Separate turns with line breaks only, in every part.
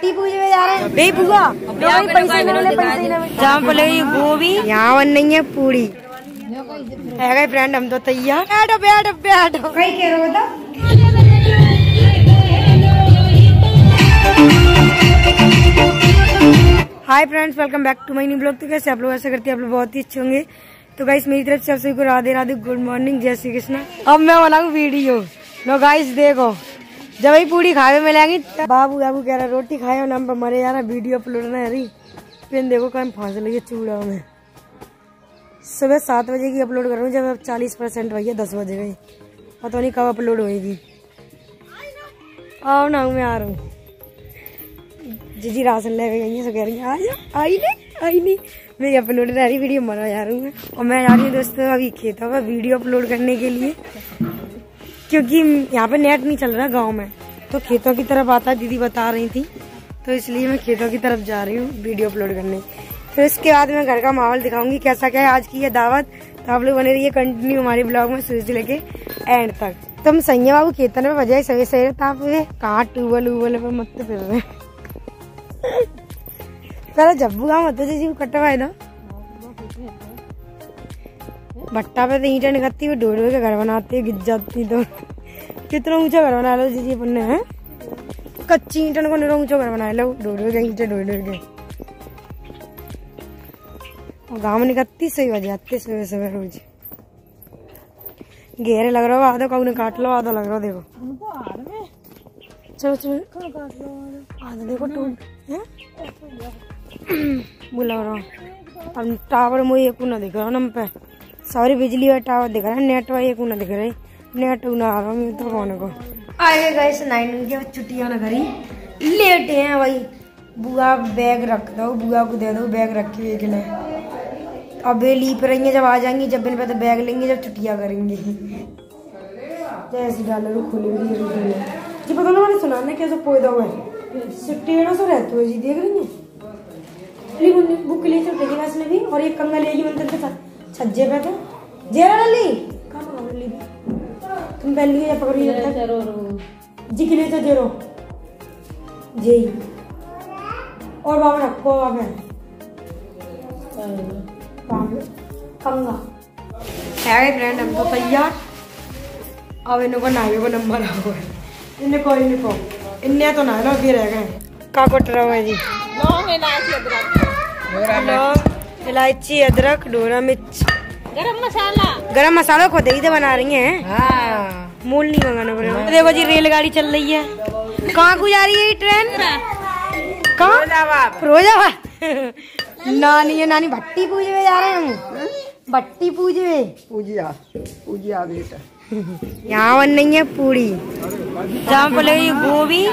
भट्टी पूजे में जा रहे हैं बे बुआ। जहाँ बोले गोभी यहाँ बन नहीं है पूरी है गए फ्रेंड। हम तो तैयार। बैठो बैठो बैठो कहीं कह रहे हो hi friends, welcome back to my new blog. तो कैसे आप लोग, ऐसा करते हैं आप लोग बहुत ही अच्छे होंगे। तो गाइस मेरी तरफ से आप सभी को राधे राधे, गुड मॉर्निंग, जय श्री कृष्ण। अब मैं बनाऊँ वीडियो। लो गाइस देखो, जब ही पूरी खाए मिलेंगी बाबू बाबू कह रहा रोटी खाए और नाम पर मरे जा रहा वीडियो अपलोड ना हरी। फिर देखो कहीं फांस लगी चूड़ा में। सुबह 7 बजे की अपलोड कर रहा हूँ, जब अब 40% भैया 10 बजे गई, पता नहीं कब अपलोड होएगी। आओ ना मैं आ रहा हूँ। जीजी राशन लेके गई है, सब कह रही है आई नहीं मैं अपलोड रह रही वीडियो मना जा रही हूँ। और मैं जा रही हूँ दोस्तों अभी खेतों में वीडियो अपलोड करने के लिए, क्योंकि यहाँ पे नेट नहीं चल रहा गांव में, तो खेतों की तरफ आता दीदी बता रही थी, तो इसलिए मैं खेतों की तरफ जा रही हूँ वीडियो अपलोड करने। फिर उसके बाद मैं घर का माहौल दिखाऊंगी कैसा क्या है आज की ये दावत। तो आप लोग बने रहिए कंटिन्यू हमारे ब्लॉग में शुरू से लेके एंड तक। तो हम सही बाबू खेतन में बजाय सवेरे सवेरे ताप कहाँ ट्यूबवेल पे मत फिर रहे पहले जब्बू गाँव मत जी कटवाए दो भट्टा पे तो ईंटें निकलती हुई डोर के घर बनाते गिर जाती। तो कितना ऊंचा घर बना लो जी अपन ने, कच्ची ईंटन को निरा ऊंचा घर बना लो डोर के ईंटें डोर के। और गाँव में निकलती सही बज जाती सुबह सुबह रोज। घेरे लग रहा हो आधो कऊ ने काट लो, आधा लग रहा देखो। चलो चलो आधा देखो टूट बुला रहा। अब टावर मुझे एक ना दिख रहा नम पे, सॉरी बिजली वाला टावर दिख रहा है, नेट वाला एक ना दिख रहा है, नेट ना आ रहा मैं तो फोन को आए गए 9 के छुट्टियां ना करी लेट है भाई। बुआ बैग रख दो, बुआ को दे दो बैग रखी हुई के लिए। अब लीप रही है, जब आ जाएंगी जब इन पे तो बैग लेंगे जब छुट्टियां करेंगी। जैसी डालो खुली हुई जी पता ना मैंने सुना ना कैसे पौधा हुआ है टेढ़ा सा रहता है जी, देख रही है बुक ले चल देखी वैसे भी। और एक कंगा लेगी मंदिर के साथ छज्जे पे तो जेरा डाली कहाँ ली तुम पहन लिए पकड़ी जी के लिए तो जेरो जी। और बाबा रखो बाबा कंगा है फ्रेंड। हम तो तैयार। अब इनको नाइयों को नंबर आ हुआ है, इन्हें इन्हें तो ना लो भी रह गए का कोट रहा है जी। इलायची अदरक डोरा मिर्च गरम मसाला खुद ही तो बना रही हैं। हाँ। मूल नहीं मंगाना पड़ेगा। देखो जी रेलगाड़ी चल रही है, कहाँ को जा रही है ये ट्रेन? कहाँ? फिरोजाबाद। नानी है नानी भट्टी पूजे में जा रहे हैं हम, भट्टी पूजे पूजिया बेटा। यहाँ बन नहीं है पूरी, जहाँ बोले गोभी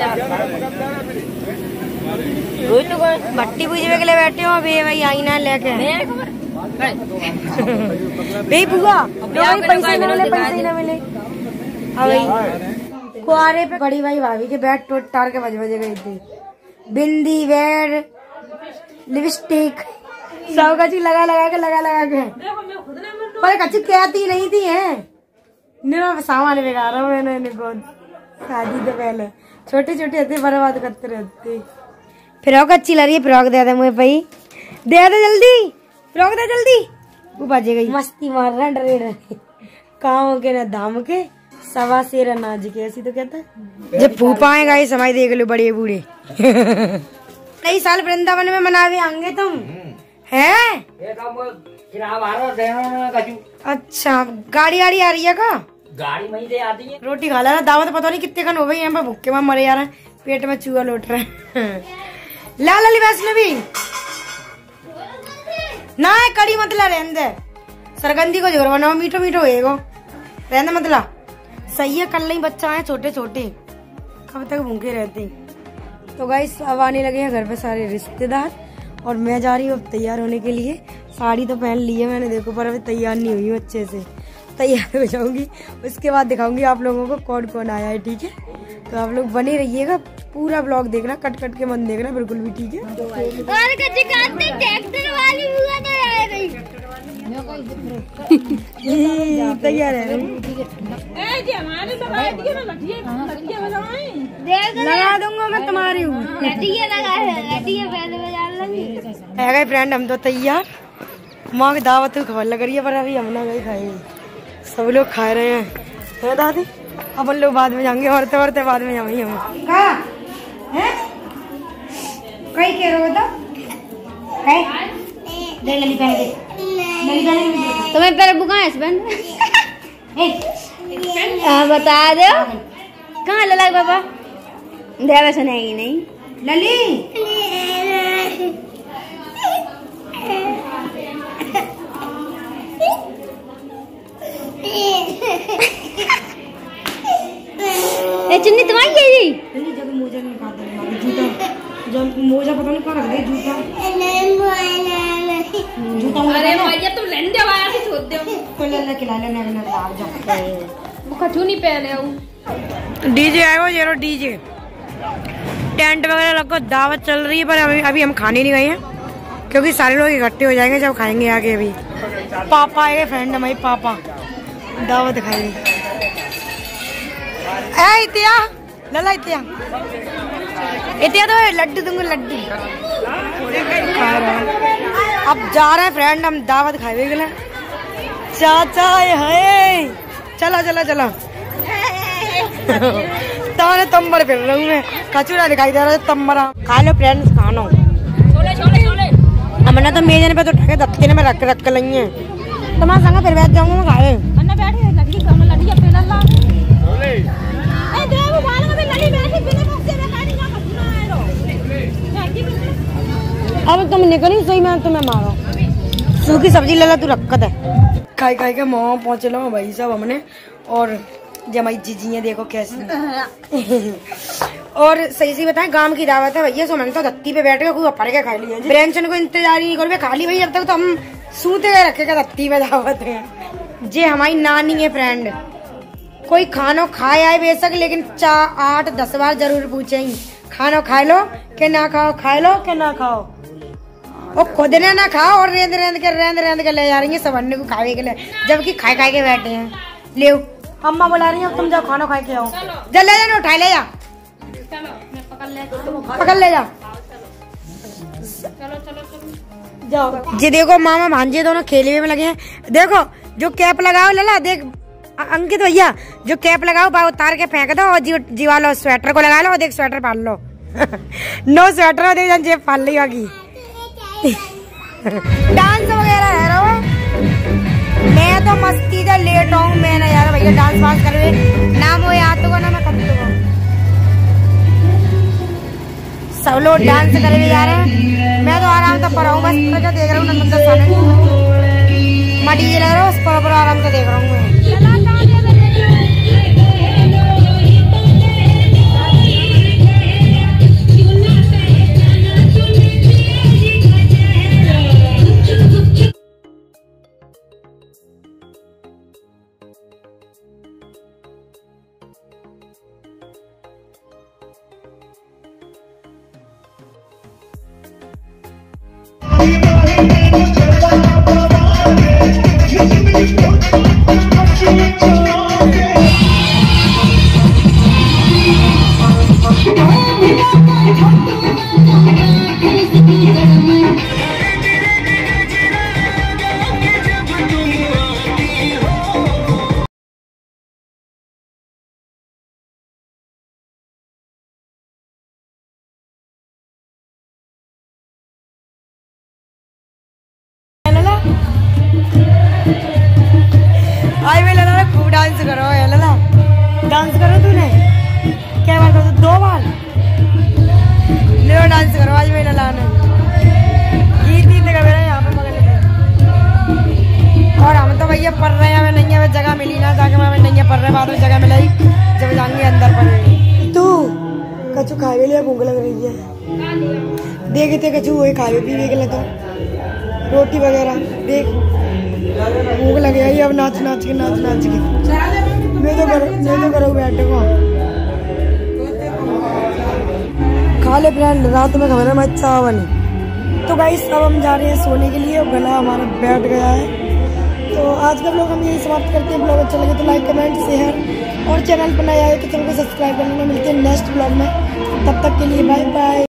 भट्टी पूजे के लिए बैठे हो बे भाई आई ना लेके बे बुआ पैसे न मिले। अब कुआरे पे बड़ी भाई भाभी के बैठ टोट टार के बजे गई थी, बिंदी वेड लिपस्टिक सब कच्ची लगा के पर कच्ची कहती नहीं थी है सामान बिगाड़ रहा हूँ मैंने इनको शादी से पहले छोटे होते बर्बाद करते रहते। फ्रॉक अच्छी लग रही है, फ्रॉक दे दे मुझे भाई, दे दे जल्दी फ्रॉक दे जल्दी। वो बाजे गई मस्ती मार रहा डरे काम के न धाम के सवा शेर अनाज के ऐसी तो कहता है। जब फूफा आएगा ये समय देख लो बड़े बूढ़े कई साल वृंदावन में मनावे आएंगे तुम हैं? अच्छा गाड़ी आ रही है का? गाड़ी वहीं से आती है। रोटी खा ला दावत पता नहीं कितने खन हो गई, यहाँ पे भूखे में मरे जा रहे हैं, पेट में चूहा लौट रहा है। लाल अली वैष्णवी ना है कड़ी मतला रहने सरगंदी को जोर बनाओ मीठो होएगो रहने मतला सही है। कल नहीं बच्चा है छोटे कब तक भूखे रहते। तो गाइस अब आने लगे हैं घर पे सारे रिश्तेदार और मैं जा रही हूँ तैयार होने के लिए। साड़ी तो पहन ली है मैंने देखो, पर अभी तैयार नहीं हुई हूँ, अच्छे से तैयार हो जाऊंगी। उसके बाद दिखाऊंगी आप लोगों को कौन आया है, ठीक है? तो आप लोग बने रहिएगा, पूरा ब्लॉग देखना, कट के मन देखना बिल्कुल भी, ठीक है? तैयार है लगा दूंगा मैं तुम्हारी हूँ। फ्रेंड हम तो तैयार माँ की दावत की खबर लग रही है पर अभी हम ना गई खाई सब लोग खा रहे हैं दादी अपन लोग बाद में जाएंगे औरते बाद में जाएंगे हम कहीं कह रहे हो
तुम्हें पहले बुका हस्बैंड बता दो कहाँ लला बाबा देवा सुनेगी नहीं
लली
ये चुन्नी तुम्हारी है जी
जब मोजा निकाल दे जूता जब मोजा पता नहीं कहाँ रख दे जूता
अरे भैया तुम लंडे वाला से छोड़ दो
तो ले खिला लेने ना बाहर जा
वो कछु नहीं पहने हूँ
डीजे आयो जेरो डीजे टेंट वगैरह लगो दावत चल रही है पर अभी हम खाने नहीं गए हैं क्योंकि सारे लोग इकट्ठे हो जाएंगे जब खाएंगे आगे। अभी पापा आएंगे फ्रेंड हमारी पापा दावत खाएंगे। इतिया लला इतिया तो लड्डू दूंगा लड्डू अब जा रहे हैं फ्रेंड हम दावत खाए गए चाचा है चला चला चला ताने तंबर फिर रहा हूँ मैं कचूरा दिखाई दे रहा है तंबरा खा लो फ्रेंड्स खानो हमने तो मेजन पे तो ठगे दत्ते में रख कर लगी है तुम्हारा संग फिर बैठ जाऊंगा मैं खाए अब तुम निकली सही मैं तुम्हें मारो सूखी सब्जी ले ला तू रखत है खाई खाई के मुँह पहुँचे लो भाई साहब हमने और जमाई जीजियाँ देखो कैसी और सही सी बताएं गांव की दावत है भैया सो मैंने तो धत्ती पे बैठ के खूब अपर के खा लिया ब्रेंचन को इंतजार नहीं करो खा ली भाई अब तक तो हम सूते हुए रखेगा धत्ती पे दावत है जे हमारी नानी है फ्रेंड कोई खानो खाए आए बेशक लेकिन 8-10 बार जरूर पूछेंगे खानो खाए लो के ना खाओ खाए लो के ना खाओ और खुद ने ना खाओ और रेंद के ले जा रही है सवरने को खावे के लिए जबकि खाए खाए के बैठे हैं ले अम्मा बुला रही है तुम जाओ खाना खाए के आओ जल ले जा उठा ले जा पकड़ ले जा जाओ जी देखो मामा भांजे दोनों खेलने में लगे हैं देखो जो कैप लगाओ लला देख अंकित भैया जो कैप लगाओ बाहर उतार के फेंक दो और जीवा लो स्वेटर को लगा लो और देख स्वेटर पाल लो नो स्वेटर और देख जेब पाल ली होगी डांस वगैरह है रहा मैं तो मस्ती से लेट हूँ मैं ना यार भैया डांस वांस कर रहे ना वो याद होगा ना मैं करती हूँ सब लोग डांस कर रहे यार मैं तो आराम से पढ़ा हूँ बस क्या देख रहा हूँ मटी लग रहा हूँ उस पर आराम से देख रहा हूँ मैं डांस करो लला डांस करो तूने क्या बार करो 2 बार ले डांस करो आज में लला ने गीत का मेरा यहाँ पे मगन और हम तो भैया पढ़ रहे हैं हमें नहीं है जगह मिली ना जाके हमें नहीं है पढ़ रहे बाद में जगह मिलाई जब जाएंगे अंदर पढ़ेंगे तू कछु खावे लिया भूख लग रही है देख कछु वही खावे पीवे के लिए तो रोटी वगैरह देख भूख लग गई अब नाच के मैं तो करो बैठे को खा ले फ्रेंड रात में खाना मैं चावल तो तो गाइस अब हम जा रहे हैं सोने के लिए और गला हमारा बैठ गया है। तो आज का ब्लॉग हम यही समाप्त करते हैं। ब्लॉग अच्छा लगे तो लाइक कमेंट शेयर और चैनल पर नए आए तो चैनल को सब्सक्राइब करने में। मिलते हैं नेक्स्ट ब्लॉग में, तब तक के लिए बाय बाय।